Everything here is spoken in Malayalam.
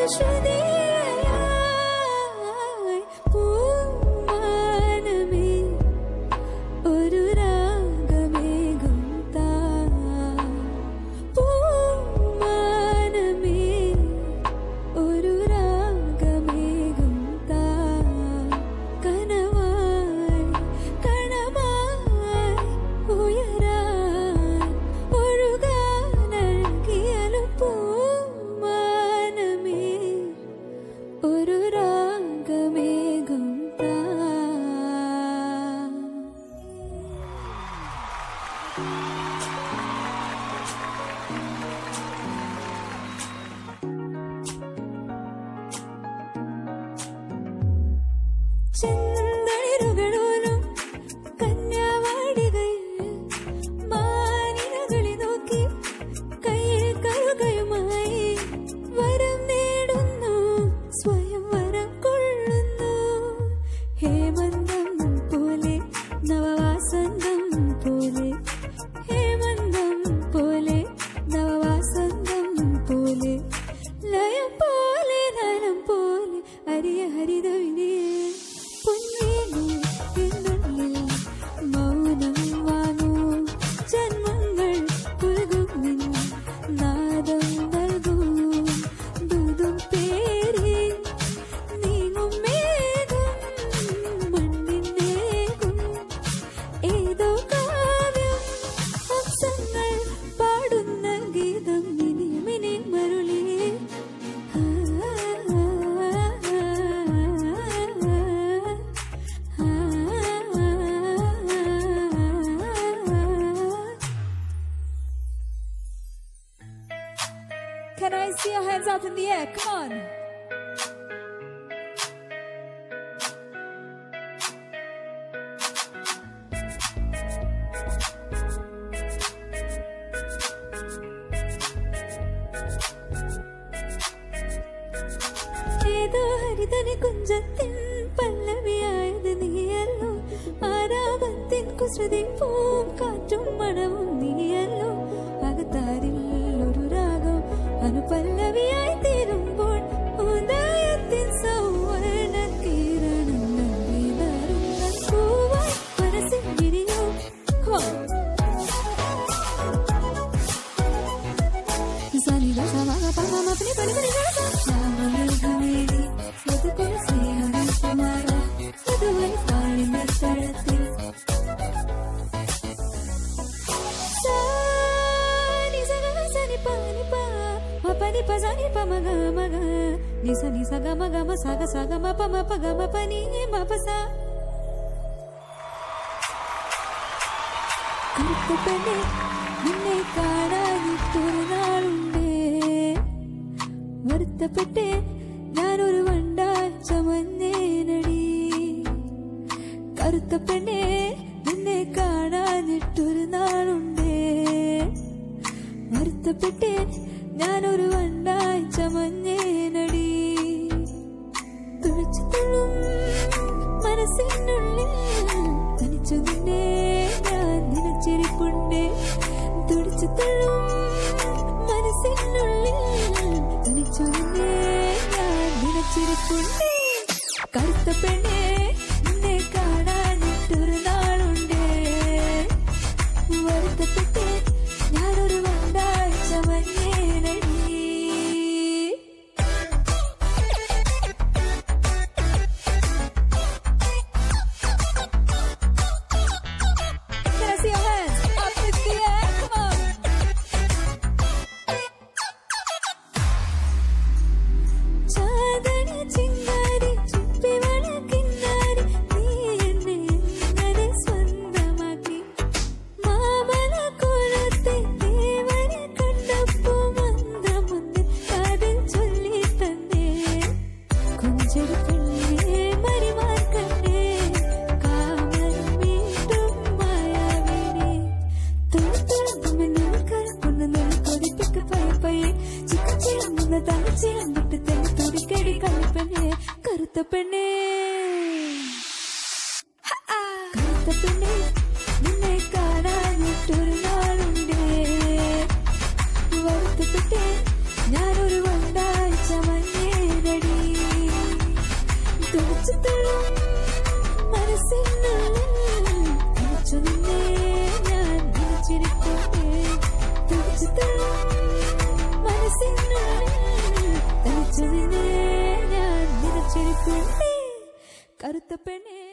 Can I see your hands up in the air? Come on. ഏതോ ഹരിതനി കുഞ്ചത്തിൻ പല്ലവിയായത് നീയല്ലോ, ആരാമത്തിൻ കുസൃതി പൂം കാറ്റും മണവും നീയല്ലോ, അകത്താരിൽ ഒരു രാഗം അനുപല്ലവിയായി തീരുമ്പോൾ ഉദയത്തിൻ സൗവർണ കിരണം നൽകിതരുന്ന പൂവായി മനസ്സിൽ വിരിയോ. സനിത സമാഗ പമ മപനി പനി പനി ശ്യാമമേഘമേനി മധുകൊരു സ്നേഹദീപമാല മധുവൈ പാളിന്റെ തടത്തിൽ സാനി സഗ സനി പാനി പാ മപനി പസനി പമഗ മഗ നിസനി സഗ മഗ മസഗ സഗ മപ മപഗ മപനി മപസ. കറുത്തപ്പെണ്ണെ നിന്നെ കാണാനിട്ടൊരു നാളുണ്ടേ, വരുത്തപ്പെട്ടേ ഞാനൊരു വണ്ടായി ചമഞ്ഞേനടി. കറുത്ത പെണ്ണേ നിന്നെ കാണാനിട്ടൊരു നാളുണ്ടേ, വരുത്തപ്പെട്ടേ ഞാനൊരു വണ്ടായി ചമഞ്ഞേനടി. തുളച്ചു തുള്ളും മനസ്സിനുള്ളിൽ തനിച്ചു നിന്നെ ഞാൻ നിലച്ചിരിപ്പുണ്ടേ. തുടിച്ചു തള്ളും മനസ്സിനുള്ളിൽ തനിച്ചു നിന്നെ ഞാൻ നിലച്ചിരിപ്പുണ്ടേ. കറുത്ത പെണ്ണേ നിന്നെ കാണാനിട്ടൊരു നാളുണ്ടേ, വരുത്തപ്പെട്ടേ ഞാനൊരു വണ്ടായി ചമഞ്ഞേനടി. കറുത്ത പെണ്ണേ കറുത്ത പെണ്ണേ നിന്നെ കാണാനിട്ടൊരു നാളുണ്ടേ, വരുത്തപ്പെട്ടേ ഞാനൊരു വണ്ടായി ചമഞ്ഞേ. പെണ്ണേ കറുത്ത പെണ്ണേ